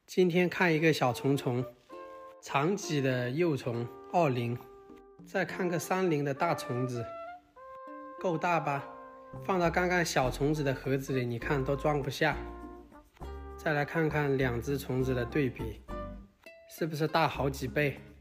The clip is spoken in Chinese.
今天看一个小虫虫，长脊的幼虫奥林，再看个3龄的大虫子，够大吧？放到刚刚小虫子的盒子里，你看都装不下。再来看看2只虫子的对比，是不是大好几倍？